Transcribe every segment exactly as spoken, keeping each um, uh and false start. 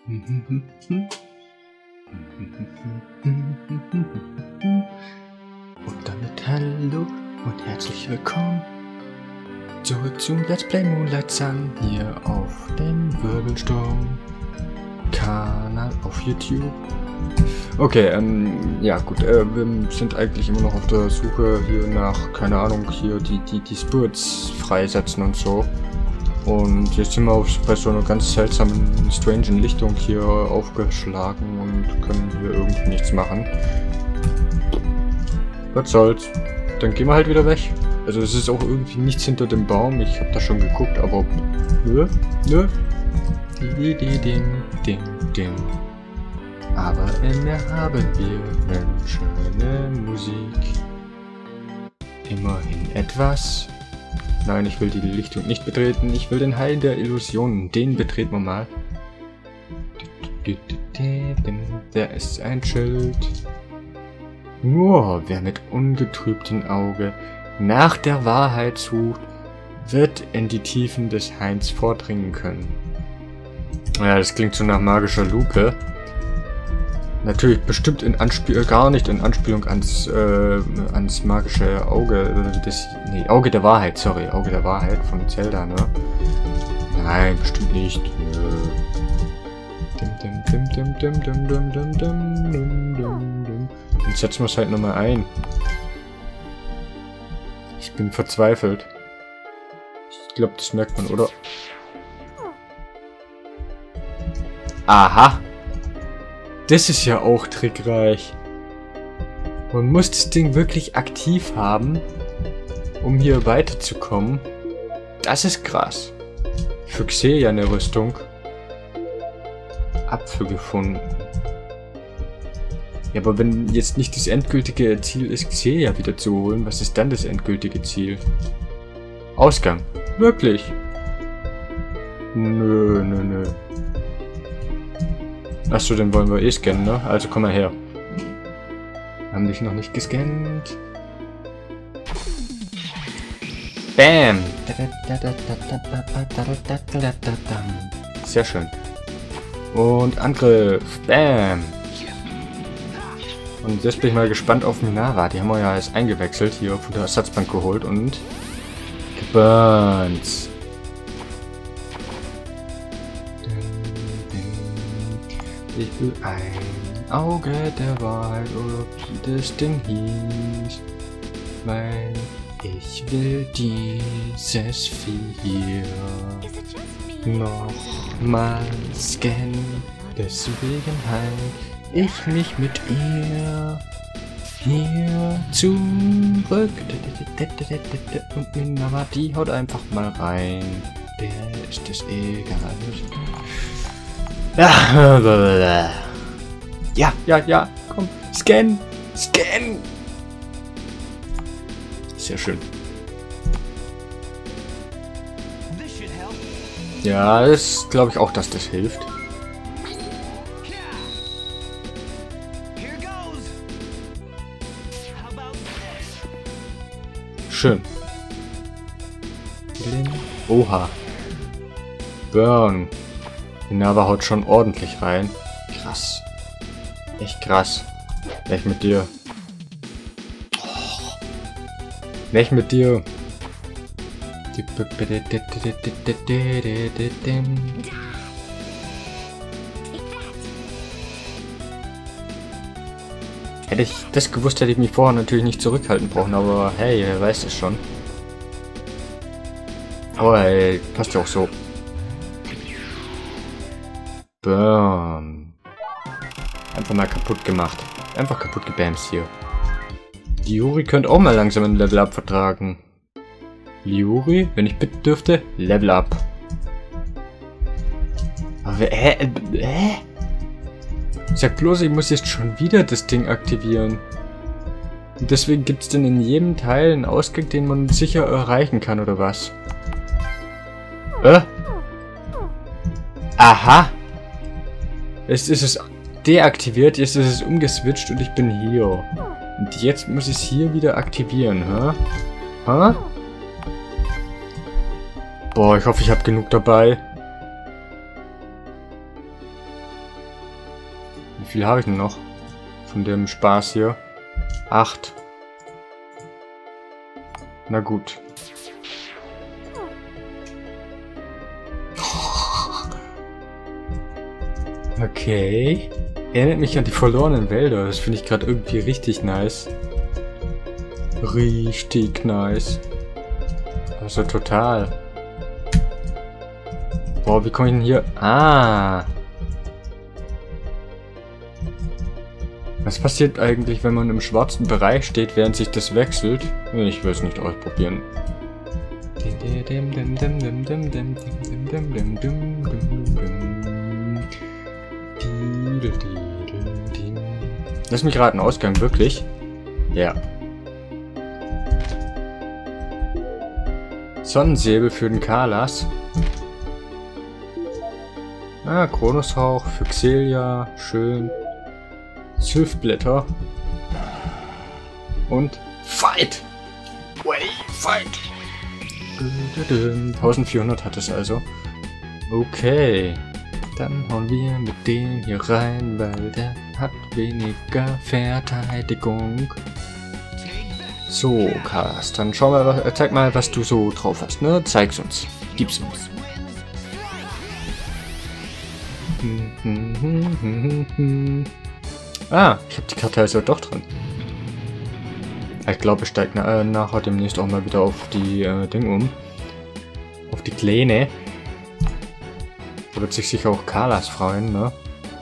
Und damit hallo und herzlich willkommen zurück zum Let's Play Moonlight Sun hier auf dem Wirbelsturm-Kanal auf YouTube. Okay, ähm, ja gut, äh, wir sind eigentlich immer noch auf der Suche hier nach, keine Ahnung, hier die, die, die Spirits freisetzen und so. Und jetzt sind wir auf, bei so einer ganz seltsamen, strangen Lichtung hier aufgeschlagen und können hier irgendwie nichts machen. Was soll's? Dann gehen wir halt wieder weg. Also es ist auch irgendwie nichts hinter dem Baum. Ich habe da schon geguckt, aber nö, nö. Ding, ding, ding, ding. Aber immer haben wir schöne Musik. Immerhin etwas. Nein, ich will die Lichtung nicht betreten. Ich will den Hain der Illusionen. Den betreten wir mal. Da ist ein Schild. Nur wer mit ungetrübtem Auge nach der Wahrheit sucht, wird in die Tiefen des Hains vordringen können. Ja, das klingt so nach magischer Lupe. Natürlich bestimmt in Anspielung, gar nicht in Anspielung ans, äh, ans magische Auge, das, nee, Auge der Wahrheit, sorry, Auge der Wahrheit von Zelda, ne? Nein, bestimmt nicht. Dann setzen wir es halt nochmal ein. Ich bin verzweifelt. Ich glaube, das merkt man, oder? Aha! Das ist ja auch trickreich. Man muss das Ding wirklich aktiv haben, um hier weiterzukommen. Das ist krass. Für Xelia eine Rüstung. Apfel gefunden. Ja, aber wenn jetzt nicht das endgültige Ziel ist, Xelia wieder zu holen, was ist dann das endgültige Ziel? Ausgang. Wirklich? Nö, nö, nö. Achso, den wollen wir eh scannen, ne? Also komm mal her. Wir haben dich noch nicht gescannt. Bam! Sehr schön. Und Angriff. Bam! Und jetzt bin ich mal gespannt auf Minara. Die haben wir ja jetzt eingewechselt, hier von der Ersatzbank geholt und geburnt. Ich will ein Auge der Wahrheit, oder wie das Ding hieß, weil ich will dieses Vieh nochmal scannen, deswegen halt ich mich mit ihr hier zurück. Und Minara, die haut einfach mal rein, der ist es egal. Ja, ja, ja, komm, scan, scan. Sehr schön. Ja, das glaube ich auch, dass das hilft. Schön. Oha. Burn. Minara haut schon ordentlich rein. Krass. Echt krass. Weg mit dir. Oh. Weg mit dir. Hätte ich das gewusst, hätte ich mich vorher natürlich nicht zurückhalten brauchen, aber hey, wer weiß es schon. Aber hey, passt ja auch so. Burn. Einfach mal kaputt gemacht. Einfach kaputt gebamst hier. Liuri könnte auch mal langsam ein Level Up vertragen. Liuri, wenn ich bitten dürfte, Level Up. Aber hä? Hä? Sag bloß, ich muss jetzt schon wieder das Ding aktivieren. Und deswegen gibt es denn in jedem Teil einen Ausgang, den man sicher erreichen kann, oder was? Äh? Aha! Jetzt ist es deaktiviert, jetzt ist es umgeswitcht und ich bin hier. Und jetzt muss ich es hier wieder aktivieren, hä? Hä? Boah, ich hoffe, ich habe genug dabei. Wie viel habe ich denn noch? Von dem Spaß hier. Acht. Na gut. Okay. Erinnert mich an die verlorenen Wälder. Das finde ich gerade irgendwie richtig nice. Richtig nice. Also total. Boah, wie komme ich denn hier? Ah. Was passiert eigentlich, wenn man im schwarzen Bereich steht, während sich das wechselt? Ich will es nicht ausprobieren. Lass mich raten, Ausgang, wirklich? Ja. Sonnensäbel für den Kalas. Ah, Kronoshauch für Xelia, schön. Sylphblätter. Und Fight! Way, Fight! eintausendvierhundert hat es also. Okay. Dann hauen wir mit dem hier rein, weil der hat weniger Verteidigung. So, Kalas, dann schau mal, zeig mal, was du so drauf hast, ne? Zeig's uns. Gib's uns. Ah, ich habe die Karte also doch drin. Ich glaube, ich steige na, äh, nachher demnächst auch mal wieder auf die äh, Ding um. Auf die Kleine. Da wird sich sicher auch Kalas freuen, ne?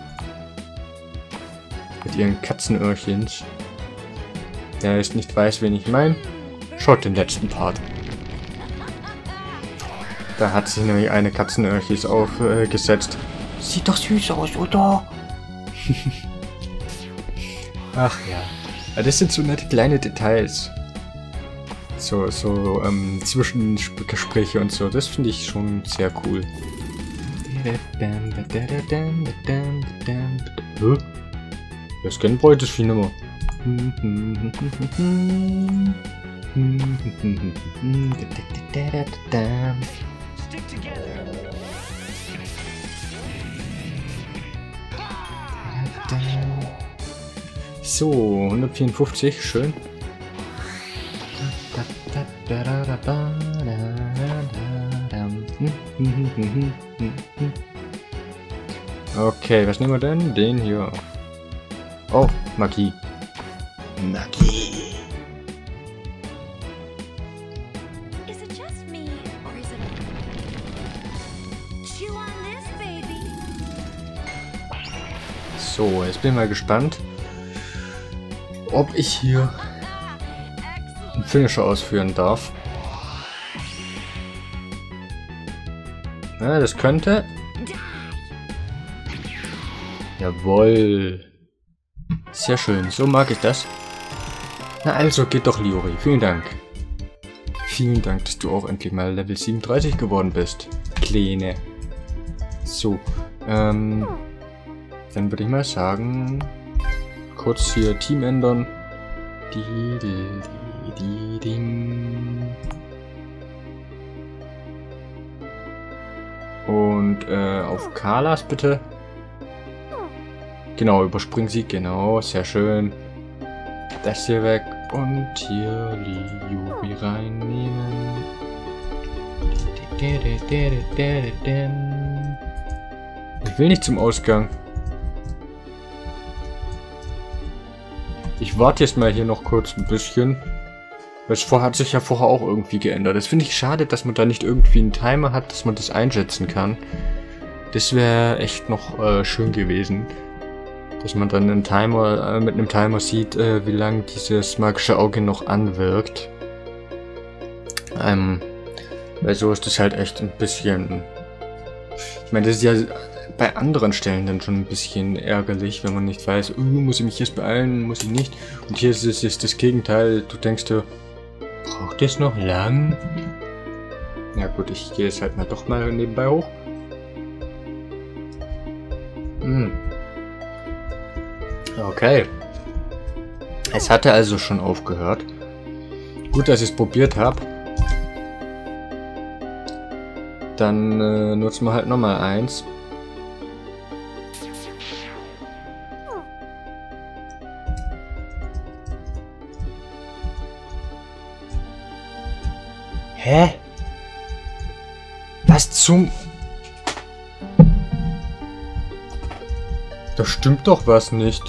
Mit ihren Katzenöhrchens. Wer jetzt nicht weiß, wen ich meine, schaut den letzten Part. Da hat sich nämlich eine Katzenöhrchens aufgesetzt. Äh, Sieht doch süß aus, oder? Ach ja. Ja, das sind so nette kleine Details. So, so, ähm, Zwischengespräche und so. Das finde ich schon sehr cool. Hä? Das kennen bräuchte ich viel nimmer. So, hundertvierundfünfzig, schön. Okay, was nehmen wir denn? Den hier. Oh, Magie. Magie. So, jetzt bin ich mal gespannt, ob ich hier einen Finisher ausführen darf. Ja, das könnte. Jawohl. Sehr schön, so mag ich das. Na also, geht doch, Liori. Vielen Dank. Vielen Dank, dass du auch endlich mal Level siebenunddreißig geworden bist. Kleine. So, ähm... dann würde ich mal sagen... kurz hier Team ändern. Die, die, die, die, und äh, auf Kalas bitte. Genau, überspringen sie, genau, sehr schön. Das hier weg und hier Liori reinnehmen. Ich will nicht zum Ausgang. Ich warte jetzt mal hier noch kurz ein bisschen. Weil es vorher hat sich ja vorher auch irgendwie geändert. Das finde ich schade, dass man da nicht irgendwie einen Timer hat, dass man das einschätzen kann. Das wäre echt noch äh, schön gewesen. Dass man dann einen Timer, äh, mit einem Timer sieht, äh, wie lange dieses magische Auge noch anwirkt. Ähm, weil so ist das halt echt ein bisschen... Ich meine, das ist ja bei anderen Stellen dann schon ein bisschen ärgerlich, wenn man nicht weiß, uh, muss ich mich jetzt beeilen, muss ich nicht. Und hier ist es jetzt das Gegenteil. Du denkst dir, braucht es noch lang? Ja gut, ich gehe jetzt halt mal doch mal nebenbei hoch. Hm. Okay. Es hatte also schon aufgehört. Gut, dass ich es probiert habe. Dann äh, nutzen wir halt nochmal eins. Hä? Was zum... Da stimmt doch was nicht.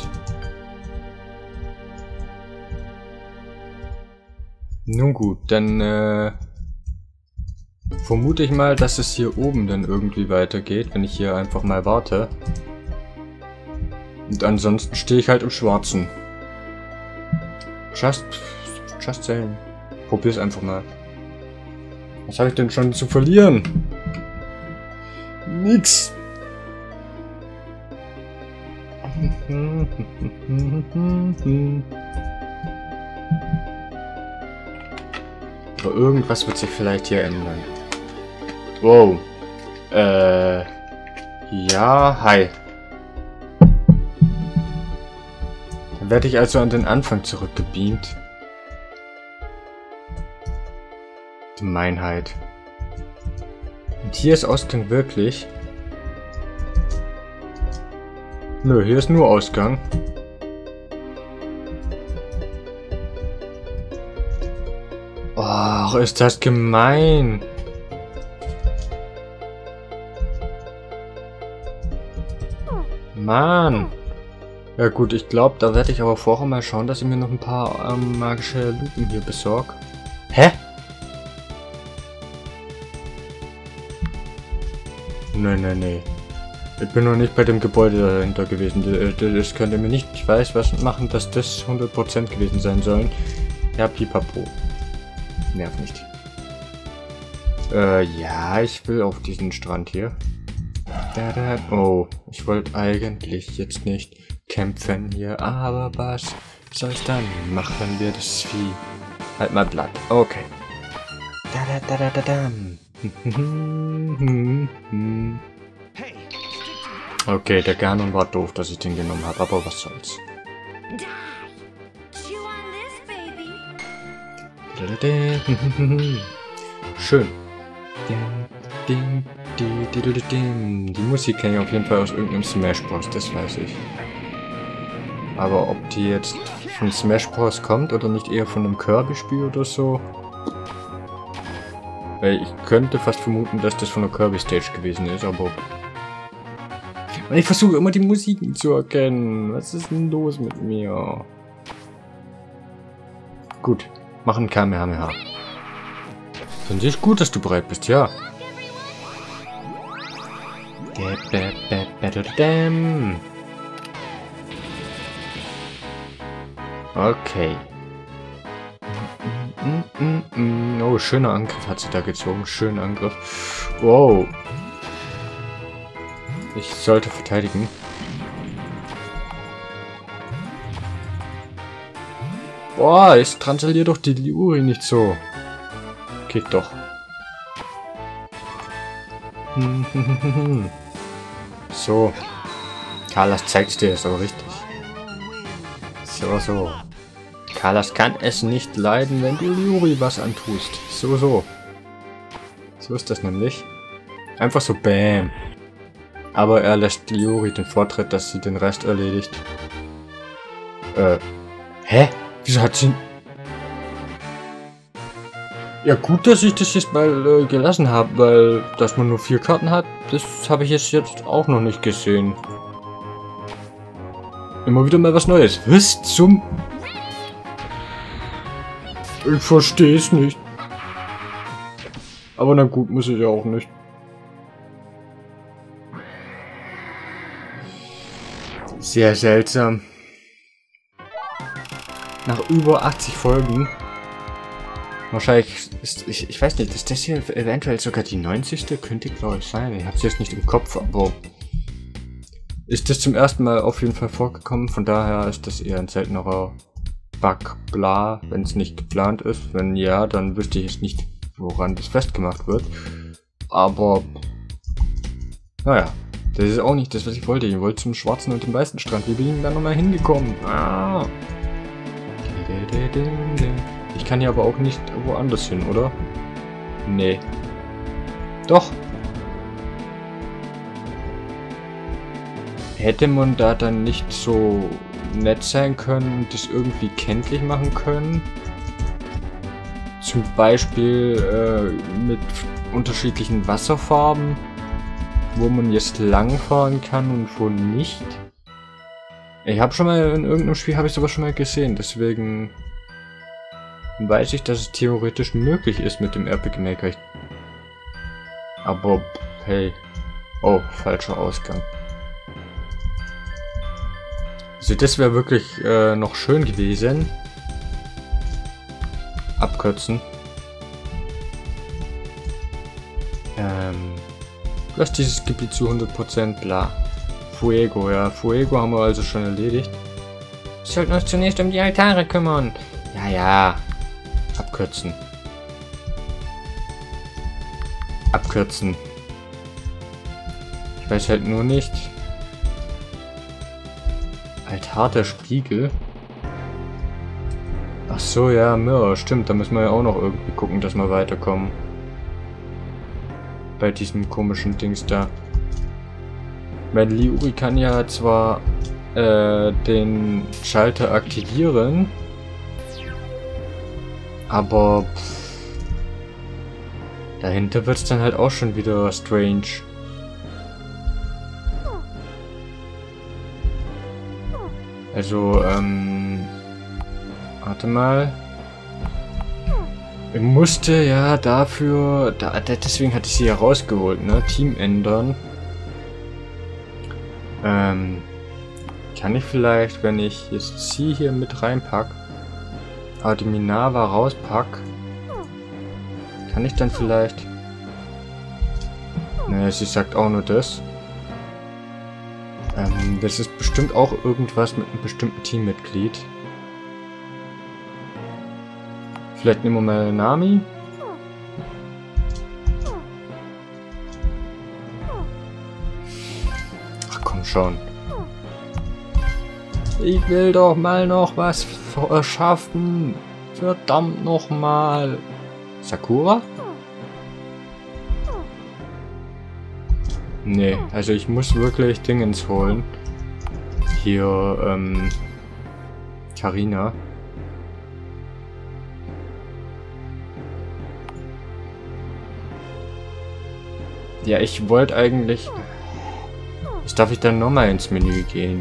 Nun gut, dann äh, vermute ich mal, dass es hier oben dann irgendwie weitergeht, wenn ich hier einfach mal warte. Und ansonsten stehe ich halt im Schwarzen. Just, just saying. Probier's einfach mal. Was habe ich denn schon zu verlieren? Nix. Aber irgendwas wird sich vielleicht hier ändern. Wow. Äh. Ja, hi. Dann werde ich also an den Anfang zurückgebeamt. Gemeinheit. Und hier ist Ausgang wirklich. Nö, hier ist nur Ausgang. Och, ist das gemein. Mann. Ja gut, ich glaube, da werde ich aber vorher mal schauen, dass ich mir noch ein paar ähm, magische Lupen hier besorge. Hä? Nee, nee, nee. Ich bin noch nicht bei dem Gebäude dahinter gewesen. Das könnte mir nicht, ich weiß, was machen, dass das hundert Prozent gewesen sein sollen. Ja, pipapo. Nerv nicht. Äh, ja, ich will auf diesen Strand hier. Da, da. Oh, ich wollte eigentlich jetzt nicht kämpfen hier, aber was soll's dann? Machen wir das Vieh. Halt mal Blatt. Okay. Da, da, da, da, da, da. Okay, der Ganon war doof, dass ich den genommen habe, aber was soll's. Schön. Die Musik kenne ich auf jeden Fall aus irgendeinem Smash Bros, das weiß ich. Aber ob die jetzt von Smash Bros kommt oder nicht eher von einem Kirby-Spiel oder so. Weil ich könnte fast vermuten, dass das von der Kirby-Stage gewesen ist, aber... Ich versuche immer die Musiken zu erkennen. Was ist denn los mit mir? Gut, machen Kamehameha. Finde ich gut, dass du bereit bist, ja. Okay. Oh, schöner Angriff hat sie da gezogen. Schöner Angriff. Wow. Ich sollte verteidigen. Boah, ich transaliere doch die Liuri nicht so. Geht doch. So. Carlas zeigt dir das aber richtig. So, so. Carlas kann es nicht leiden, wenn du Liuri was antust. So, so. So ist das nämlich. Einfach so bam. Aber er lässt Liuri den Vortritt, dass sie den Rest erledigt. Äh. Hä? Wieso hat sie... Ja gut, dass ich das jetzt mal äh, gelassen habe, weil dass man nur vier Karten hat, das habe ich jetzt, jetzt auch noch nicht gesehen. Immer wieder mal was Neues. Was zum... Ich verstehe es nicht. Aber na gut, muss ich ja auch nicht. Sehr seltsam. Nach über achtzig Folgen. Wahrscheinlich ist, ich, ich weiß nicht, ist das hier eventuell sogar die neunzigste? Könnte glaube ich sein. Ich habe es jetzt nicht im Kopf, aber ist das zum ersten Mal auf jeden Fall vorgekommen. Von daher ist das eher ein seltenerer Bug, bla, wenn es nicht geplant ist. Wenn ja, dann wüsste ich jetzt nicht, woran das festgemacht wird. Aber naja, das ist auch nicht das, was ich wollte. Ich wollte zum schwarzen und dem weißen Strand. Wie bin ich da nochmal hingekommen? Ah. Ich kann hier aber auch nicht woanders hin, oder? Nee. Doch. Hätte man da dann nicht so nett sein können und das irgendwie kenntlich machen können? Zum Beispiel äh, mit unterschiedlichen Wasserfarben, wo man jetzt lang fahren kann und wo nicht. Ich habe schon mal in irgendeinem Spiel habe ich sowas schon mal gesehen, deswegen weiß ich, dass es theoretisch möglich ist mit dem Epic Maker. Ich Aber hey, oh, falscher Ausgang. Also das wäre wirklich äh, noch schön gewesen. Abkürzen. Ähm, lass dieses Gebiet zu hundert Prozent, bla. Fuego, ja. Fuego haben wir also schon erledigt. Wir sollten uns zunächst um die Altare kümmern. Ja, ja. Abkürzen. Abkürzen. Ich weiß halt nur nicht. Altar der Spiegel. Ach so, ja, Mirror, stimmt. Da müssen wir ja auch noch irgendwie gucken, dass wir weiterkommen. Bei diesem komischen Dings da. Weil Liuri kann ja zwar äh, den Schalter aktivieren, aber pff, dahinter wird es dann halt auch schon wieder strange. Also, ähm... warte mal. Ich musste ja dafür... Da, deswegen hatte ich sie ja rausgeholt, ne? Team ändern. Ähm... Kann ich vielleicht, wenn ich jetzt sie hier mit reinpack, aber die Minava rauspack, kann ich dann vielleicht... Ne, sie sagt auch nur das. Ähm, das ist bestimmt auch irgendwas mit einem bestimmten Teammitglied. Vielleicht nehmen wir mal Nami. Ach komm schon. Ich will doch mal noch was schaffen. Verdammt nochmal. Sakura? Nee, also ich muss wirklich Dingens holen. Hier, ähm... Karina. Ja, ich wollte eigentlich... Jetzt darf ich dann nochmal ins Menü gehen.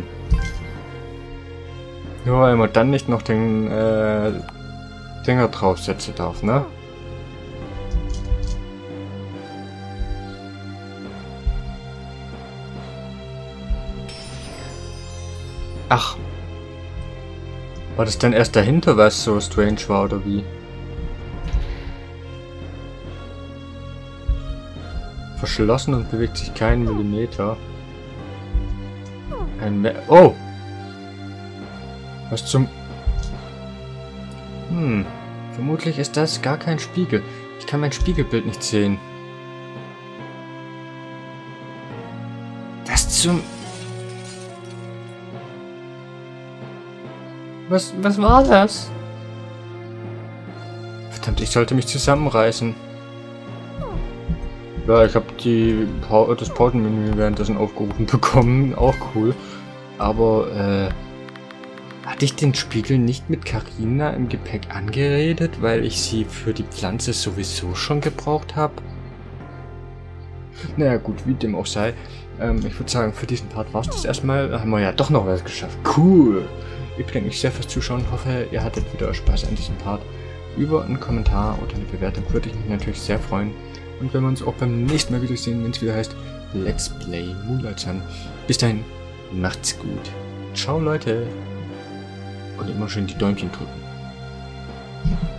Nur weil man dann nicht noch den äh, Dinger draufsetzen darf, ne? Ach. War das dann erst dahinter, was so strange war, oder wie? Verschlossen und bewegt sich keinen Millimeter. Ein Me Oh! Was zum... Hm. Vermutlich ist das gar kein Spiegel. Ich kann mein Spiegelbild nicht sehen. Was zum... Was, was war das? Verdammt, ich sollte mich zusammenreißen. Ja, ich habe die pa das Pausenmenü währenddessen aufgerufen bekommen. Auch cool. Aber, äh... hatte ich den Spiegel nicht mit Karina im Gepäck angeredet, weil ich sie für die Pflanze sowieso schon gebraucht habe? Naja gut, wie dem auch sei. Ähm, ich würde sagen, für diesen Part war es das erstmal. Da haben wir ja doch noch was geschafft. Cool! Ich bedanke mich sehr fürs Zuschauen. Hoffe, ihr hattet wieder Spaß an diesem Part. Über einen Kommentar oder eine Bewertung würde ich mich natürlich sehr freuen. Und wenn wir uns auch beim nächsten Mal wiedersehen, wenn es wieder heißt Let's Play Moonlight-Sun. Bis dahin, macht's gut. Ciao Leute! Und immer schön die Däumchen drücken.